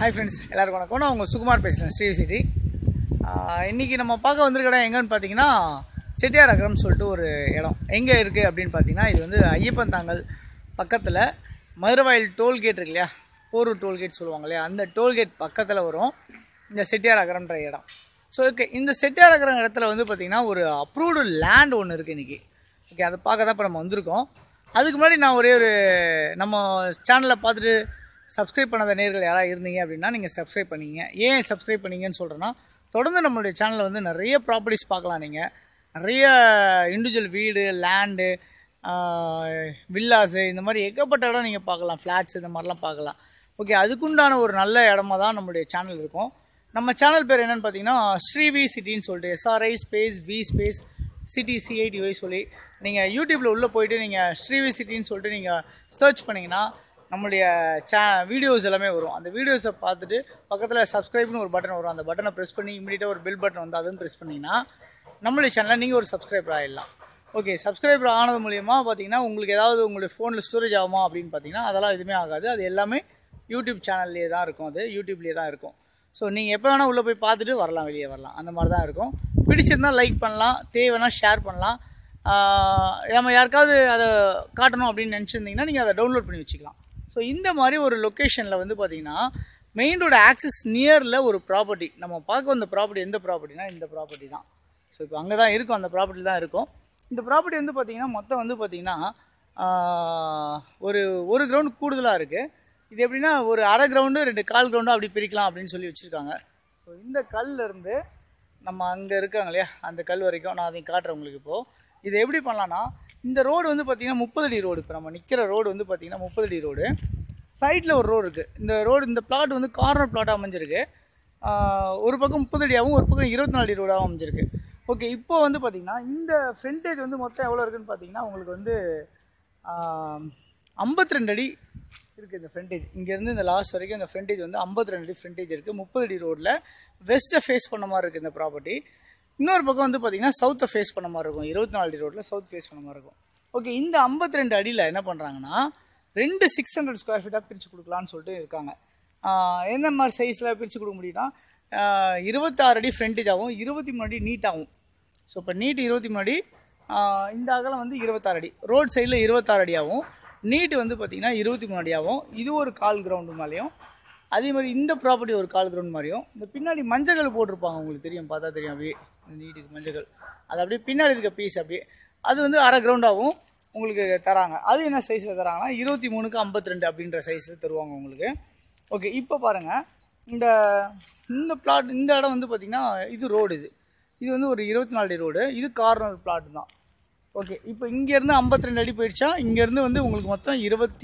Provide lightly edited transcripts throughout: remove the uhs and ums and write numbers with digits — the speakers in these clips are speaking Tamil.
ஹாய் ஃப்ரெண்ட்ஸ், எல்லாருக்கும் வணக்கம். நான் உங்கள் சுகுமார் பேசுகிறேன், ஸ்ரீசிட்டி. இன்றைக்கி நம்ம பார்க்க வந்திருக்க இடம் எங்கன்னு பார்த்தீங்கன்னா செட்டியார் அகரம்னு சொல்லிட்டு ஒரு இடம் எங்கே இருக்குது அப்படின்னு பார்த்தீங்கன்னா, இது வந்து ஐயப்பன் தாங்கல் பக்கத்தில் மதுரவாயில் டோல்கேட் இருக்கு இல்லையா, போரூர் டோல்கேட் சொல்லுவாங்க இல்லையா, அந்த டோல்கேட் பக்கத்தில் வரும் இந்த செட்டியார் அகரம்ன்ற இடம். ஸோ ஓகே, இந்த செட்டியார் அகரம் இடத்துல வந்து பார்த்திங்கன்னா ஒரு அப்ரூவ்டு லேண்ட் ஒன்று இருக்குது இன்றைக்கி. ஓகே, அதை பார்க்க தான் இப்போ நம்ம வந்திருக்கோம். அதுக்கு முன்னாடி நான் ஒரே ஒரு நம்ம சேனலில் பார்த்துட்டு சப்ஸ்கிரைப் பண்ணாத நேர்கள் யாராவது இருந்தீங்க அப்படின்னா நீங்கள் சப்ஸ்கிரைப் பண்ணிங்க. ஏன் சப்ஸ்கிரைப் பண்ணிங்கன்னு சொல்கிறேன்னா, தொடர்ந்து நம்மளுடைய சேனலில் வந்து நிறைய ப்ராப்பர்ட்டிஸ் பார்க்கலாம். நீங்கள் நிறைய இண்டிவிஜுவல் வீடு, லேண்டு, வில்லாஸு, இந்த மாதிரி ஏகப்பட்ட இடம் நீங்கள் பார்க்கலாம். ஃப்ளாட்ஸ் இந்த மாதிரிலாம் பார்க்கலாம். ஓகே, அதுக்குண்டான ஒரு நல்ல இடமா தான் நம்மளுடைய சேனல் இருக்கும். நம்ம சேனல் பேர் என்னென்னு பார்த்தீங்கன்னா ஸ்ரீவி சிட்டின்னு சொல்லிட்டு SRI space V space city CITY சொல்லி நீங்கள் யூடியூப்பில் உள்ளே போயிட்டு நீங்கள் ஸ்ரீவி சிட்டின்னு சொல்லிட்டு நீங்கள் சர்ச் பண்ணிங்கன்னா நம்மளுடைய வீடியோஸ் எல்லாமே வரும். அந்த வீடியோஸை பார்த்துட்டு பக்கத்தில் சப்ஸ்கிரைப்னு ஒரு பட்டன் வரும். அந்த பட்டனை ப்ரெஸ் பண்ணி இமீடியட்டாக ஒரு பெல் பட்டன் வந்து அதுவும் ப்ரெஸ் பண்ணிங்கன்னா நம்மளுடைய சேனலில் நீங்கள் ஒரு சப்ஸ்கிரைபர் ஆகிடலாம். ஓகே, சப்ஸ்கிரைபர் ஆனது மூலிமா பார்த்தீங்கன்னா உங்களுக்கு ஏதாவது உங்களுடைய ஃபோனில் ஸ்டோரேஜ் ஆகுமா அப்படின்னு பார்த்தீங்கன்னா அதெல்லாம் எதுவுமே ஆகாது. அது எல்லாமே யூடியூப் சேனல்லே தான் இருக்கும், அது யூடியூப்லேயே தான் இருக்கும். ஸோ நீங்கள் எப்போ வேணால் உள்ளே போய் பார்த்துட்டு வரலாம், வெளியே வரலாம். அந்த மாதிரி தான் இருக்கும். பிடிச்சிருந்தால் லைக் பண்ணலாம், தேவைன்னா ஷேர் பண்ணலாம். நம்ம யாருக்காவது அதை காட்டணும் அப்படின்னு நினச்சிருந்தீங்கன்னா நீங்கள் அதை டவுன்லோட் பண்ணி வச்சுக்கலாம். ஸோ இந்த மாதிரி ஒரு லொக்கேஷனில் வந்து பார்த்திங்கன்னா மெயின் ரோடு ஆக்சஸ் நியரில் ஒரு ப்ராப்பர்ட்டி நம்ம பார்க்க வந்த ப்ராப்பர்ட்டி. எந்த ப்ராப்பர்ட்டினா இந்த ப்ராப்பர்ட்டி தான். ஸோ இப்போ அங்கே தான் இருக்கும், அந்த ப்ராப்பர்ட்டி தான் இருக்கும். இந்த ப்ராப்பர்ட்டி வந்து பார்த்திங்கன்னா மொத்தம் வந்து பார்த்திங்கன்னா ஒரு கிரவுண்டு கூடுதலாக இருக்குது. இது எப்படின்னா ஒரு அரை கிரவுண்டு 2 கால் கிரவுண்டு அப்படி பிரிக்கலாம் அப்படின்னு சொல்லி வச்சுருக்காங்க. ஸோ இந்த கல்லேருந்து நம்ம அங்கே இருக்காங்க இல்லையா, அந்த கல் வரைக்கும் நான் அதையும் காட்டுறேன் உங்களுக்கு. இப்போது இது எப்படி பண்ணலான்னா, இந்த ரோடு வந்து பார்த்திங்கன்னா 30 அடி ரோடு. இப்போ நம்ம நிற்கிற ரோடு வந்து பார்த்திங்கன்னா 30 அடி ரோடு. சைடில் ஒரு ரோடு இருக்குது. இந்த ரோடு, இந்த பிளாட் வந்து கார்னர் பிளாட்டாக அமைஞ்சிருக்கு. ஒரு பக்கம் 30 அடியாகவும் ஒரு பக்கம் 24 அடி ரோடாகவும் அமைஞ்சிருக்கு. ஓகே, இப்போ வந்து பார்த்திங்கன்னா இந்த ஃப்ரண்டேஜ் வந்து மொத்தம் எவ்வளோ இருக்குதுன்னு பார்த்தீங்கன்னா உங்களுக்கு வந்து 52 அடி இருக்குது. இந்த ஃப்ரண்டேஜ் இங்கேருந்து இந்த லாஸ்ட் வரைக்கும் இந்த ஃப்ரண்டேஜ் வந்து 52 அடி ஃப்ரண்டேஜ் இருக்குது. 30 அடி ரோடில் வெஸ்ட்டை ஃபேஸ் பண்ண மாதிரி இருக்குது இந்த ப்ராப்பர்ட்டி. இன்னொரு பக்கம் வந்து பார்த்திங்கன்னா சவுத்தை ஃபேஸ் பண்ண மாதிரி இருக்கும். 24 அடி ரோட்டில் சவுத் ஃபேஸ் பண்ண மாதிரி இருக்கும். ஓகே, இந்த 52 அடியில் என்ன பண்ணுறாங்கன்னா 2 600 ஸ்கொயர் ஃபீட்டாக பிரித்து கொடுக்கலான்னு சொல்லிட்டு இருக்காங்க. எந்த மாதிரி சைஸில் பிரித்து கொடுக்க முடியும்னா 26 அடி ஃப்ரண்டேஜாகவும் 23 அடி நீட்டாகும். ஸோ இப்போ நீட் 23 அடி, இந்த அகலம் வந்து 26 அடி. ரோட் சைடில் 26 அடியாகவும், நீட்டு வந்து பார்த்திங்கன்னா 23 அடியாகவும். இது ஒரு கால் கிரவுண்டு மேலேயும், அதே மாதிரி இந்த ப்ராப்பர்ட்டி ஒரு கால் கிரவுண்ட் மாதிரியும். இந்த பின்னாடி மஞ்சள் போட்டிருப்பாங்க, உங்களுக்கு தெரியும், பார்த்தா தெரியும். அப்படியே இந்த நீட்டுக்கு மஞ்சள் அது அப்படியே பின்னாடி இருக்க பீஸ் அப்படியே அது வந்து அரை கிரவுண்டாகவும் உங்களுக்கு தராங்க. அது என்ன சைஸில் தராங்கன்னா 23க்கு 52 அப்படின்ற சைஸில் தருவாங்க உங்களுக்கு. ஓகே, இப்போ பாருங்கள், இந்த பிளாட், இந்த இடம் வந்து பார்த்திங்கன்னா இது ரோடு, இது வந்து ஒரு 24 அடி ரோடு. இது கார்னர் பிளாட் தான். ஓகே, இப்போ இங்கேருந்து 52 அடி போயிடுச்சா, இங்கேருந்து வந்து உங்களுக்கு மொத்தம்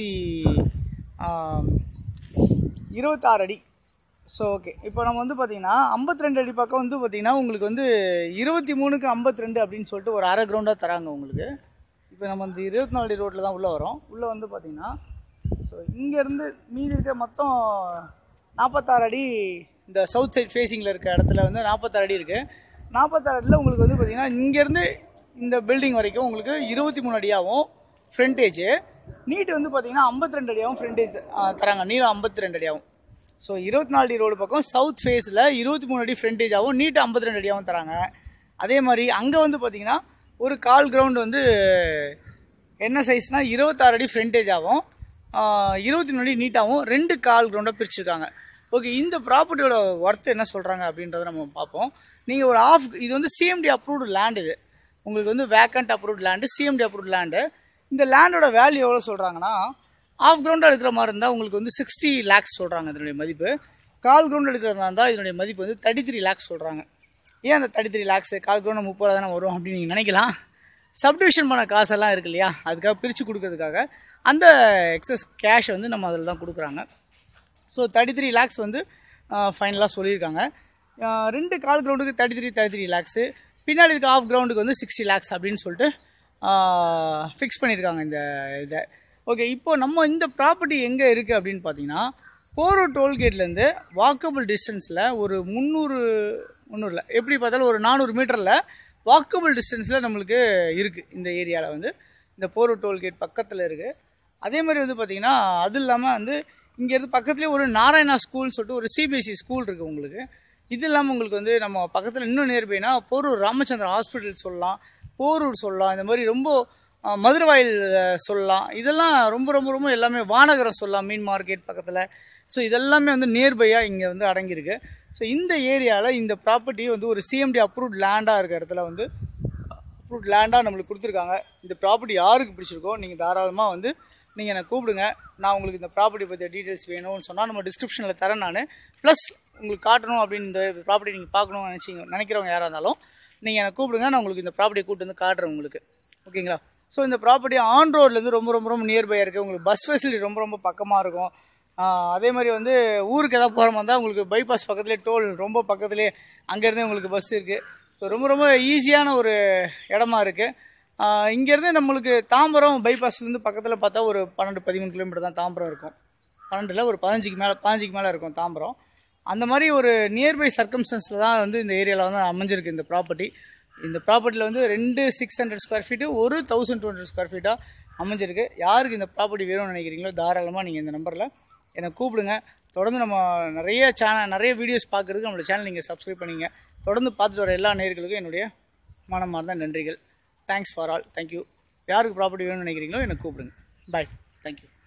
26 அடி. ஸோ ஓகே, இப்போ நம்ம வந்து பார்த்திங்கன்னா 52 அடி பக்கம் வந்து பார்த்திங்கன்னா உங்களுக்கு வந்து 23க்கு 52 அப்படின்னு சொல்லிட்டு ஒரு அரை கிரவுண்டாக தராங்க உங்களுக்கு. இப்போ நம்ம வந்து 24 அடி ரோட்டில் தான் உள்ளே வரோம். உள்ளே வந்து பார்த்திங்கன்னா ஸோ இங்கேருந்து மீதி இருக்க மொத்தம் 46 அடி. இந்த சவுத் சைட் ஃபேஸிங்கில் இருக்க இடத்துல வந்து 46 அடி இருக்குது. 46 அடியில் உங்களுக்கு வந்து பார்த்திங்கன்னா இங்கேருந்து இந்த பில்டிங் வரைக்கும் உங்களுக்கு 23 அடியாகவும் ஃப்ரண்டேஜ், நீட்டு வந்து பார்த்திங்கன்னா 52 அடியாகவும் ஃப்ரண்டேஜ் தராங்க. நீளம் 52 அடியாகவும். ஸோ 24 அடி ரோடு பக்கம் சவுத் ஃபேஸில் 23 அடி ஃப்ரண்டேஜாகவும் நீட்டு 52 அடியாகவும் தராங்க. அதே மாதிரி அங்கே வந்து பார்த்திங்கன்னா ஒரு கால் கிரவுண்டு வந்து என்ன சைஸ்னால் 26 அடி ஃப்ரண்டேஜாகவும் 23 அடி நீட்டாகவும் 2 கால் கிரவுண்டாக பிரிச்சுருக்காங்க. ஓகே, இந்த ப்ராப்பர்ட்டியோட ஒர்த் என்ன சொல்கிறாங்க அப்படின்றத நம்ம பார்ப்போம். நீங்கள் ஒரு இது வந்து CMD அப்ரூவ்டு லேண்ட். இது உங்களுக்கு வந்து vacant approved land, CMD approved land. இந்த லேண்டோட வேல்யூ எவ்வளோ சொல்கிறாங்கன்னா, ஆஃப் கிரவுண்டாக எடுக்கிற மாதிரி இருந்தால் உங்களுக்கு வந்து 60 lakhs சொல்கிறாங்க இதனுடைய மதிப்பு. கால் கிரவுண்ட் எடுக்கிறதா இருந்தால் இதனுடைய மதிப்பு வந்து 33 lakhs சொல்கிறாங்க. ஏன் அந்த 33 lakhs? கால் கிரவுண்ட் 30 தானே வரும் அப்படின்னு நீங்கள் நினைக்கலாம். சப்டிவிஷன் பண்ண காசெல்லாம் இருக்கு இல்லையா, அதுக்காக பிரித்து கொடுக்கறதுக்காக அந்த எக்ஸஸ் கேஷை வந்து நம்ம அதில் தான் கொடுக்குறாங்க. ஸோ 33 lakhs வந்து ஃபைனலாக சொல்லியிருக்காங்க. 2 கால் கிரவுண்டுக்கு 33 lakhs, பின்னாடி இருக்க ஆஃப் கிரவுண்டுக்கு வந்து 60 lakhs அப்படின்னு சொல்லிட்டு ஃபிக்ஸ் பண்ணியிருக்காங்க இந்த இதை. ஓகே, இப்போது நம்ம இந்த ப்ராப்பர்ட்டி எங்கே இருக்குது அப்படின்னு பார்த்தீங்கன்னா போரூர் டோல்கேட்லேருந்து வாக்கபிள் டிஸ்டன்ஸில் ஒரு 300 எப்படி பார்த்தாலும் ஒரு 400 மீட்டரில் வாக்கபிள் டிஸ்டன்ஸில் நம்மளுக்கு இருக்குது. இந்த ஏரியாவில் வந்து இந்த போரூர் டோல்கேட் பக்கத்தில் இருக்குது. அதே மாதிரி வந்து பார்த்திங்கன்னா அது இல்லாமல் வந்து இங்கேருந்து பக்கத்துலேயே ஒரு நாராயணா ஸ்கூல்னு சொல்லிட்டு ஒரு சிபிஎஸ்சி ஸ்கூல் இருக்குது உங்களுக்கு. இது இல்லாமல் உங்களுக்கு வந்து நம்ம பக்கத்தில் இன்னும் நியர்பைனா போரூர் ராமச்சந்திரன் ஹாஸ்பிட்டல் சொல்லலாம், போரூர் சொல்லலாம், இந்த மாதிரி ரொம்ப மதுரவாயில் சொல்லலாம். இதெல்லாம் ரொம்ப ரொம்ப ரொம்ப எல்லாமே வானகரம் சொல்லலாம், மீன் மார்க்கெட் பக்கத்தில். ஸோ இதெல்லாமே வந்து நியர்பையாக இங்கே வந்து அடங்கியிருக்கு. ஸோ இந்த ஏரியாவில் இந்த ப்ராப்பர்ட்டி வந்து ஒரு சிஎம்டி அப்ரூவ்ட் லேண்டாக இருக்க இடத்துல வந்து அப்ரூவ்ட் லேண்டாக நம்மளுக்கு கொடுத்துருக்காங்க. இந்த ப்ராப்பர்ட்டி யாருக்கு பிடிச்சிருக்கோ நீங்கள் தாராளமாக வந்து நீங்கள் என்னை கூப்பிடுங்க. நான் உங்களுக்கு இந்த ப்ராப்பர்ட்டி பற்றி டீட்டெயில்ஸ் வேணும்னு சொன்னால் நம்ம டிஸ்கிரிப்ஷனில் தரேன் நான். ப்ளஸ் உங்களுக்கு காட்டணும் அப்படின்னு இந்த ப்ராப்பர்ட்டி நீங்கள் பார்க்கணும்னு நினைக்கிறவங்க யாராக இருந்தாலும் நீங்கள் என்னை கூப்பிடுங்க. நான் உங்களுக்கு இந்த ப்ராப்பர்ட்டியை கூப்பிட்டு வந்து காட்டுறேன் உங்களுக்கு. ஓகேங்களா? ஸோ இந்த ப்ராப்பர்ட்டி ஆன் ரோட்லேருந்து ரொம்ப ரொம்ப ரொம்ப நியர்பையாக இருக்குது. உங்களுக்கு பஸ் ஃபெசிலிட்டி ரொம்ப ரொம்ப பக்கமாக இருக்கும். அதே மாதிரி வந்து ஊருக்கு எதாவது போகிற மாதிரி இருந்தால் உங்களுக்கு பைபாஸ் பக்கத்துலேயே டோல் ரொம்ப பக்கத்துலேயே அங்கேருந்தே உங்களுக்கு பஸ் இருக்குது. ஸோ ரொம்ப ரொம்ப ஈஸியான ஒரு இடமா இருக்குது. இங்கேருந்து நம்மளுக்கு தாம்பரம் பைபாஸ்லேருந்து பக்கத்தில் பார்த்தா ஒரு 12-13 கிலோமீட்டர் தான் தாம்பரம் இருக்கும். 12 ஒரு 15க்கு மேலே இருக்கும் தாம்பரம். அந்த மாதிரி ஒரு நியர்பை சர்க்கம்ஸ்டன்ஸில் தான் வந்து இந்த ஏரியாவில் வந்து அமைஞ்சிருக்கு இந்த ப்ராப்பர்ட்டி. இந்த ப்ராப்பர்ட்டியில் வந்து 2 600 ஸ்கொயர் ஃபீட்டு, ஒரு 1200 ஸ்கொயர் ஃபீட்டாக அமைஞ்சிருக்கு. யாருக்கு இந்த ப்ராப்பர்ட்டி வேணும்னு நினைக்கிறீங்களோ தாராளமாக நீங்கள் இந்த நம்பரில் என்னை கூப்பிடுங்க. தொடர்ந்து நம்ம நிறைய வீடியோஸ் பார்க்குறதுக்கு நம்மளோட சேனல் நீங்கள் சப்ஸ்கிரைப் பண்ணிங்க. தொடர்ந்து பார்த்துட்டு வர எல்லா நேயர்களுக்கும் என்னுடைய மனமார்ந்த நன்றிகள். Thanks for all. தேங்க்யூ. யாருக்கு ப்ராப்பர்ட்டி வேணும்னு நினைக்கிறீங்களோ என்னை கூப்பிடுங்க. பாய். தேங்க்யூ.